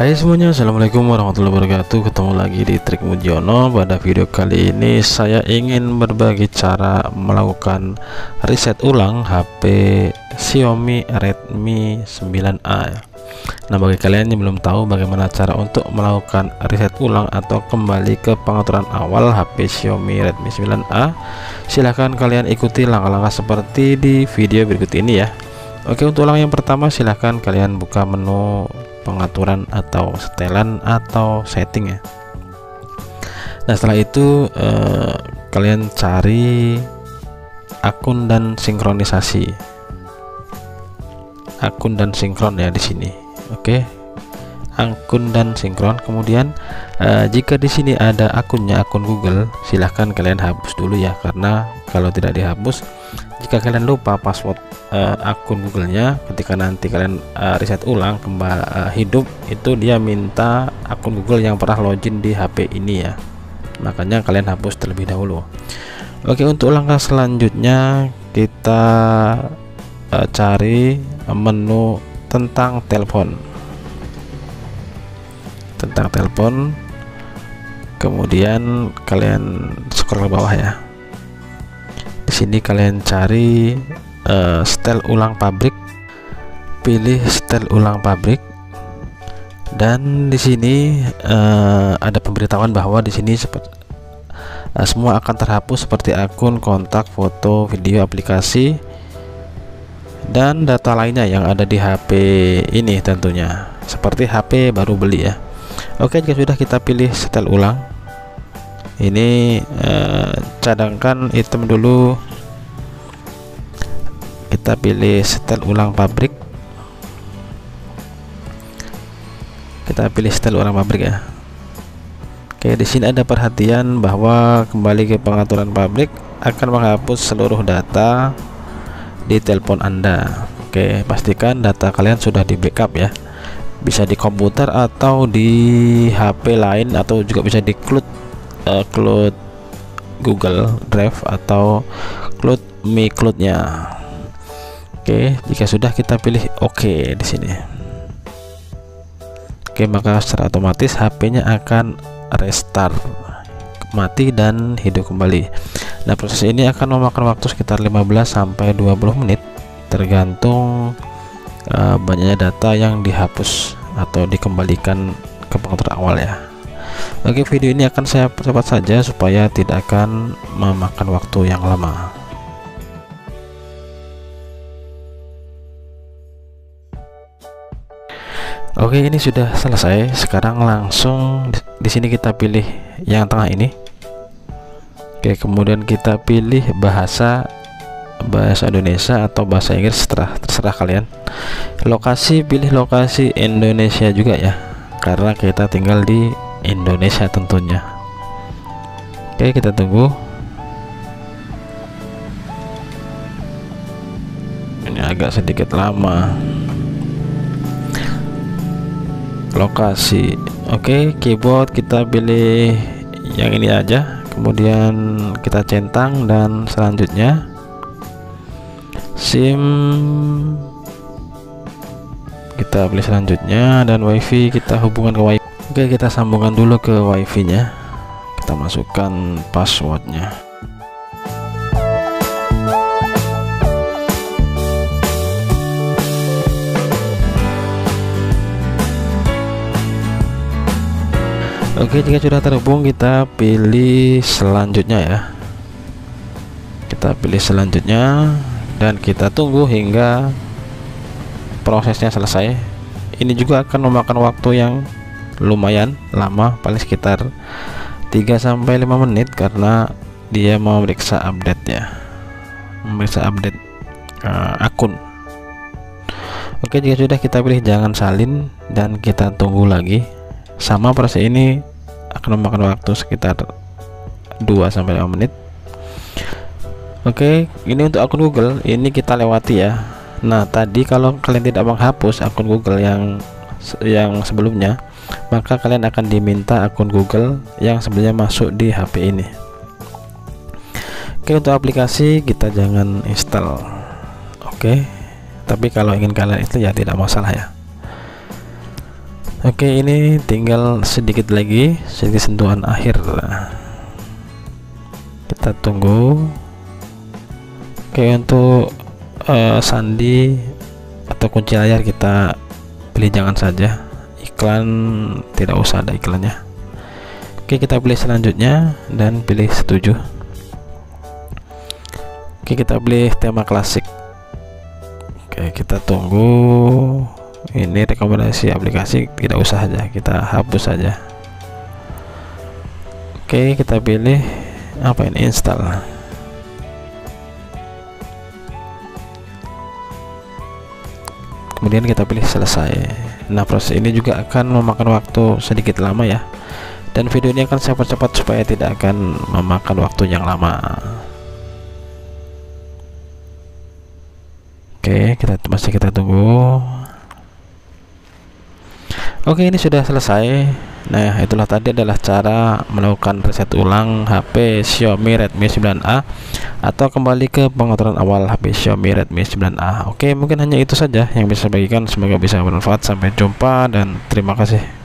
Hai semuanya, assalamualaikum warahmatullahi wabarakatuh. Ketemu lagi di Trik Mujiono. Pada video kali ini saya ingin berbagi cara melakukan reset ulang HP Xiaomi Redmi 9A. Nah, bagi kalian yang belum tahu bagaimana cara untuk melakukan reset ulang atau kembali ke pengaturan awal HP Xiaomi Redmi 9A, silahkan kalian ikuti langkah-langkah seperti di video berikut ini ya. Oke, untuk langkah yang pertama silahkan kalian buka menu pengaturan atau setelan atau setting ya. Nah, setelah itu kalian cari akun dan sinkronisasi, akun dan sinkron ya di sini. Oke, akun dan sinkron. Kemudian jika di sini ada akunnya, akun Google, silahkan kalian hapus dulu ya, karena kalau tidak dihapus, jika kalian lupa password akun Google-nya, ketika nanti kalian reset ulang kembali hidup, itu dia minta akun Google yang pernah login di HP ini ya, makanya kalian hapus terlebih dahulu. Oke, untuk langkah selanjutnya kita cari menu tentang telepon, kemudian kalian scroll ke bawah ya. Di sini kalian cari setel ulang pabrik, pilih setel ulang pabrik, dan di sini ada pemberitahuan bahwa di sini semua akan terhapus seperti akun, kontak, foto, video, aplikasi, dan data lainnya yang ada di HP ini, tentunya seperti HP baru beli ya. Oke, jika sudah kita pilih setel ulang, ini cadangkan item dulu. Kita pilih setel ulang pabrik, kita pilih setel ulang pabrik ya. Oke, di sini ada perhatian bahwa kembali ke pengaturan pabrik akan menghapus seluruh data di telepon Anda. Oke, pastikan data kalian sudah di backup ya, bisa di komputer atau di HP lain, atau juga bisa di cloud Google Drive atau cloud Mi Cloud-nya. Oke, jika sudah kita pilih OK di sini. Oke, maka secara otomatis HP-nya akan restart, mati dan hidup kembali. Nah, proses ini akan memakan waktu sekitar 15 sampai 20 menit tergantung banyaknya data yang dihapus atau dikembalikan ke pengaturan awal ya. Oke, video ini akan saya percepat saja supaya tidak akan memakan waktu yang lama. Oke, ini sudah selesai. Sekarang langsung di sini kita pilih yang tengah ini. Oke, kemudian kita pilih bahasa Indonesia atau bahasa Inggris, terserah kalian. Lokasi, pilih lokasi Indonesia juga ya, karena kita tinggal di Indonesia tentunya. Oke, kita tunggu. Ini agak sedikit lama. Lokasi, oke, keyboard kita pilih yang ini aja, kemudian kita centang, dan selanjutnya SIM kita pilih selanjutnya, dan WiFi kita hubungkan ke WiFi. Oke, kita sambungkan dulu ke WiFi nya, kita masukkan passwordnya. Oke, jika sudah terhubung kita pilih selanjutnya ya, kita pilih selanjutnya, dan kita tunggu hingga prosesnya selesai. Ini juga akan memakan waktu yang lumayan lama, paling sekitar 3 sampai 5 menit, karena dia mau memeriksa update ya, memeriksa update akun. Oke, jika sudah kita pilih jangan salin, dan kita tunggu lagi. Sama proses ini akan memakan waktu sekitar 2 sampai 5 menit. Oke, ini untuk akun Google ini kita lewati ya. Nah, tadi kalau kalian tidak menghapus akun Google yang sebelumnya, maka kalian akan diminta akun Google yang sebelumnya masuk di HP ini. Oke, untuk aplikasi kita jangan install. Oke, tapi kalau ingin kalian install ya tidak masalah ya. Oke, ini tinggal sedikit lagi, sedikit sentuhan akhir. Kita tunggu. Oke, untuk sandi atau kunci layar kita pilih jangan saja, iklan tidak usah ada iklannya. Oke, kita pilih selanjutnya dan pilih setuju. Oke, kita pilih tema klasik. Oke, kita tunggu. Ini rekomendasi aplikasi tidak usah aja, kita hapus saja. Oke, kita pilih apa ini, install. Kemudian kita pilih selesai. Nah, proses ini juga akan memakan waktu sedikit lama ya, dan video ini akan saya percepat supaya tidak akan memakan waktu yang lama. Oke, masih kita tunggu. Oke, ini sudah selesai. Nah, itulah tadi adalah cara melakukan reset ulang HP Xiaomi Redmi 9A atau kembali ke pengaturan awal HP Xiaomi Redmi 9A. Oke, mungkin hanya itu saja yang bisa saya bagikan, semoga bisa bermanfaat. Sampai jumpa dan terima kasih.